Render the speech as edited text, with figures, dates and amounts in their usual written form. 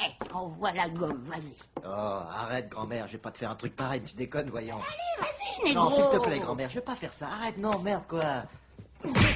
envoie la gomme, vas-y. Oh, arrête, grand-mère, je vais pas te faire un truc pareil, tu déconnes, voyons. Allez, vas-y, négro. Non, s'il te plaît, grand-mère, je vais pas faire ça. Arrête, non, merde, quoi.